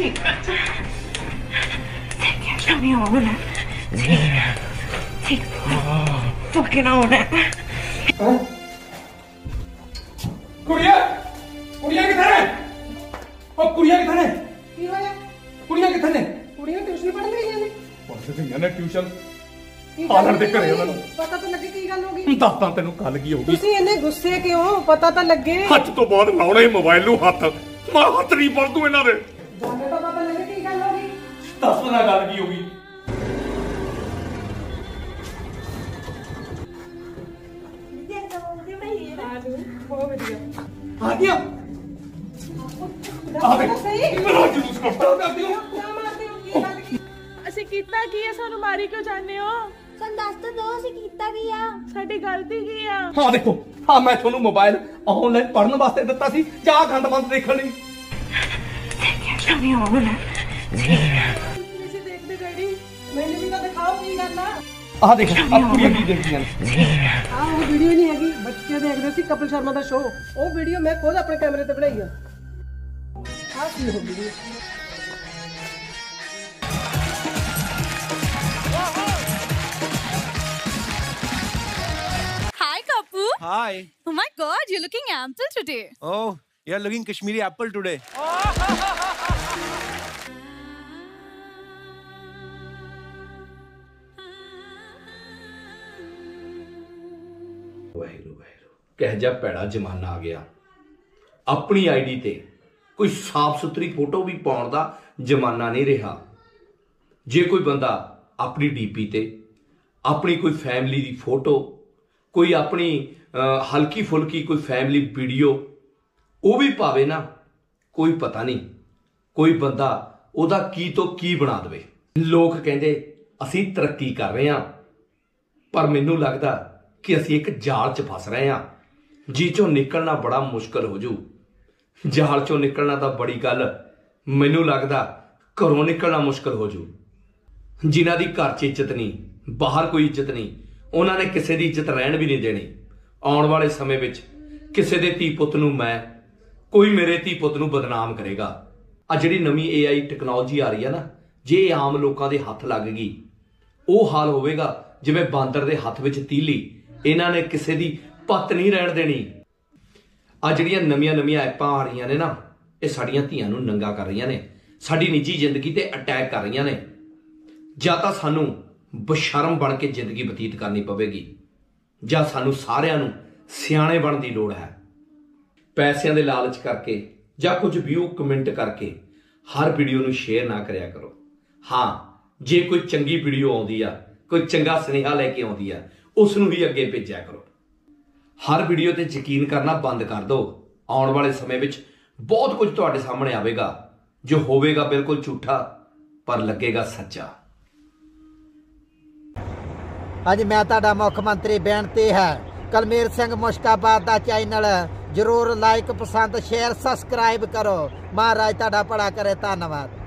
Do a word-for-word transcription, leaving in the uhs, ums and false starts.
ठीक है क्या नहीं होना ठीक fucking होना कुड़िया कुड़िया किधर है ओ कुड़िया किधर है की होया कुड़िया किधर है कुड़िया ट्यूशन पढ़ रही है पढ़ रही है ट्यूशन ਆਲਣ ਦੇ ਘਰੇ ਉਹਨਾਂ ਨੂੰ ਪਤਾ ਤਾਂ ਲੱਗੇ ਕੀ ਗੱਲ ਹੋ ਗਈ ਦੱਸਦਾ ਤੈਨੂੰ ਕੱਲ ਕੀ ਹੋ ਗਈ ਤੁਸੀਂ ਇੰਨੇ ਗੁੱਸੇ ਕਿਉਂ ਪਤਾ ਤਾਂ ਲੱਗੇ ਹੱਥ ਤੋਂ ਬਾਅਦ ਲਾਉਣਾ ਹੀ ਮੋਬਾਈਲ ਨੂੰ ਹੱਥ ਮੈਂ ਹੱਥ ਨਹੀਂ ਪੜ ਦੂੰ ਇਹਨਾਂ ਦੇ ਜਾਣੇ ਤਾਂ ਪਤਾ ਲੱਗੇ ਕੀ ਗੱਲ ਹੋ ਗਈ ਦੱਸ ਨਾ ਗੱਲ ਕੀ ਹੋ ਗਈ ਬਹੁਤ ਵਧੀਆ ਆ ਗਿਆ ਆ ਦੇ ਸਹੀ ਮੇਰਾ ਜਲੂਸ ਕੱਢਦਾ ਕਰਦੀ ਹੋ ਕਿਆ ਮਾਰਦੇ ਹੋ ਕੀ ਗੱਲ ਕੀ ਅਸੀਂ ਕੀਤਾ ਕੀ ਹੈ ਸਾਨੂੰ ਮਾਰੀ ਕਿਉਂ ਜਾਂਦੇ ਹੋ ਸਾਨੂੰ ਦੱਸ ਤਾਂ ਦੋ ਅਸੀਂ ਕੀਤਾ ਕੀ ਆ ਸਾਡੀ ਗਲਤੀ ਕੀ ਆ ਹਾਂ ਦੇਖੋ ਹਾਂ ਮੈਂ ਤੁਹਾਨੂੰ ਮੋਬਾਈਲ ਆਨਲਾਈਨ ਪੜਨ ਵਾਸਤੇ ਦਿੱਤਾ ਸੀ ਜਾਂ ਗੰਦਮੰਦ ਦੇਖਣ ਲਈ क्या नहीं होना ਤੁਸੀਂ ਦੇਖਦੇ ਡੈਡੀ ਮੈਨੂੰ ਵੀ ਤਾਂ ਦਿਖਾਓ ਕੀ ਗੱਲ ਆ ਆਹ ਦੇਖ ਆ ਕੁੜੀਆਂ ਕੀ ਦੇਖਦੀਆਂ ਨੇ ਆਹ ਉਹ ਵੀਡੀਓ ਨਹੀਂ ਹੈਗੀ ਬੱਚੇ ਦੇਖਦੇ ਸੀ ਕਪਿਲ ਸ਼ਰਮਾ ਦਾ ਸ਼ੋਅ ਉਹ ਵੀਡੀਓ ਮੈਂ ਖੁਦ ਆਪਣੇ ਕੈਮਰੇ ਤੇ ਬਣਾਈ ਆ ਆਹ ਕੀ ਹੋ video Hi Kapu. Hi. Oh my god, you're looking ample today. Oh, you're looking Kashmiri apple today. Waheguru Waheguru ਕਹਿ ਜਾ ਭੈੜਾ ਜ਼ਮਾਨਾ ਆ ਗਿਆ ਆਪਣੀ ਆਈਡੀ ਤੇ ਕੋਈ ਸਾਫ ਸੁਥਰੀ ਫੋਟੋ ਵੀ ਪਾਉਣ ਦਾ ਜ਼ਮਾਨਾ ਨਹੀਂ ਰਿਹਾ ਜੇ ਕੋਈ ਬੰਦਾ ਆਪਣੀ ਡੀਪੀ ਤੇ ਆਪਣੀ ਕੋਈ ਫੈਮਿਲੀ ਦੀ ਫੋਟੋ ਕੋਈ ਆਪਣੀ ਹਲਕੀ ਫੁਲਕੀ ਕੋਈ ਫੈਮਿਲੀ ਵੀਡੀਓ ਉਹ ਵੀ ਪਾਵੇ ਨਾ ਕੋਈ ਪਤਾ ਨਹੀਂ ਕੋਈ ਬੰਦਾ ਉਹਦਾ ਕੀ ਤੋਂ ਕੀ ਬਣਾ ਦੇਵੇ ਲੋਕ ਕਹਿੰਦੇ ਅਸੀਂ ਤਰੱਕੀ ਕਰ ਰਹੇ ਹਾਂ ਪਰ ਮੈਨੂੰ ਲੱਗਦਾ ਕਿ ਅਸੀਂ ਇੱਕ ਜਾਲ 'ਚ ਫਸ ਰਹੇ ਹਾਂ ਜਿਹ 'ਚੋਂ ਨਿਕਲਣਾ ਬੜਾ ਮੁਸ਼ਕਲ ਹੋ ਜੂ ਜਾਲ 'ਚੋਂ ਨਿਕਲਣਾ ਤਾਂ ਬੜੀ ਗੱਲ ਮੈਨੂੰ ਲੱਗਦਾ ਘਰੋਂ ਨਿਕਲਣਾ ਮੁਸ਼ਕਲ ਹੋ ਜੂ ਜਿਨ੍ਹਾਂ ਦੀ ਘਰ 'ਚ ਇੱਜ਼ਤ ਨਹੀਂ ਬਾਹਰ ਕੋਈ ਇੱਜ਼ਤ ਨਹੀਂ ਉਹਨਾਂ ਨੇ ਕਿਸੇ ਦੀ ਇੱਜ਼ਤ ਰਹਿਣ ਵੀ ਨਹੀਂ ਦੇਣੀ ਆਉਣ ਵਾਲੇ ਸਮੇਂ ਵਿੱਚ ਕਿਸੇ ਦੇ ਧੀ ਪੁੱਤ ਨੂੰ ਮੈਂ ਕੋਈ ਮੇਰੇ ਧੀ ਪੁੱਤ ਨੂੰ ਬਦਨਾਮ ਕਰੇਗਾ ਆ ਜਿਹੜੀ ਨਵੀਂ ਏ ਆਈ ਟੈਕਨੋਲੋਜੀ ਆ ਰਹੀ ਹੈ ਨਾ ਜੇ ਇਹ ਆਮ ਲੋਕਾਂ ਦੇ ਹੱਥ ਲੱਗ ਗਈ ਉਹ ਹਾਲ ਹੋਵੇਗਾ ਜਿਵੇਂ ਬਾਂਦਰ ਦੇ ਹੱਥ ਵਿੱਚ ਤੀਲੀ ਇਹਨਾਂ ਨੇ ਕਿਸੇ ਦੀ ਪੱਤ ਨਹੀਂ ਰਹਿਣ ਦੇਣੀ ਆ ਜਿਹੜੀਆਂ ਨਵੀਆਂ ਨਵੀਆਂ ਐਪਾਂ ਆ ਰਹੀਆਂ ਨੇ ਨਾ ਇਹ ਸਾਡੀਆਂ ਧੀਆਂ ਨੂੰ ਨੰਗਾ ਕਰ ਰਹੀਆਂ ਨੇ ਸਾਡੀ ਨਿੱਜੀ ਜ਼ਿੰਦਗੀ ਤੇ ਅਟੈਕ ਕਰ ਰਹੀਆਂ ਨੇ ਜਾਂ ਤਾਂ ਸਾਨੂੰ ਬਸ਼ਰਮ ਬਣ ਕੇ ਜ਼ਿੰਦਗੀ ਬਤੀਤ ਕਰਨੀ ਪਵੇਗੀ ਜਾਂ ਸਾਨੂੰ ਸਾਰਿਆਂ ਨੂੰ ਸਿਆਣੇ ਬਣਨ ਦੀ ਲੋੜ ਹੈ ਪੈਸਿਆਂ ਦੇ ਲਾਲਚ ਕਰਕੇ ਜਾਂ ਕੁਝ ਵਿਊ ਕਮੈਂਟ ਕਰਕੇ ਹਰ ਵੀਡੀਓ ਨੂੰ ਸ਼ੇਅਰ ਨਾ ਕਰਿਆ ਕਰੋ ਹਾਂ ਜੇ ਕੋਈ ਚੰਗੀ ਵੀਡੀਓ ਆਉਂਦੀ ਆ ਕੋਈ ਚੰਗਾ ਸੁਨੇਹਾ ਲੈ ਕੇ ਆਉਂਦੀ ਆ ਉਸ ਨੂੰ ਵੀ ਅੱਗੇ ਭੇਜਿਆ ਕਰੋ ਹਰ ਵੀਡੀਓ ਤੇ ਯਕੀਨ ਕਰਨਾ ਬੰਦ ਕਰ ਦਿਓ ਆਉਣ ਵਾਲੇ ਸਮੇਂ ਵਿੱਚ ਬਹੁਤ ਕੁਝ ਤੁਹਾਡੇ ਸਾਹਮਣੇ ਆਵੇਗਾ ਜੋ ਹੋਵੇਗਾ ਬਿਲਕੁਲ ਝੂਠਾ ਪਰ ਲੱਗੇਗਾ ਸੱਚਾ ਅੱਜ ਮੈਂ ਤੁਹਾਡਾ ਮੁੱਖ ਮੰਤਰੀ ਬੇਨਤੀ ਹੈ ਕਲਮੀਰ ਸਿੰਘ ਮੁਸ਼ਕਾਬਾਦ ਦਾ ਚੈਨਲ ਜਰੂਰ ਲਾਈਕ ਪਸੰਦ ਸ਼ੇਅਰ ਸਬਸਕ੍ਰਾਈਬ ਕਰੋ ਮਹਾਰਾਜ ਤੁਹਾਡਾ ਭਲਾ ਕਰੇ ਧੰਨਵਾਦ।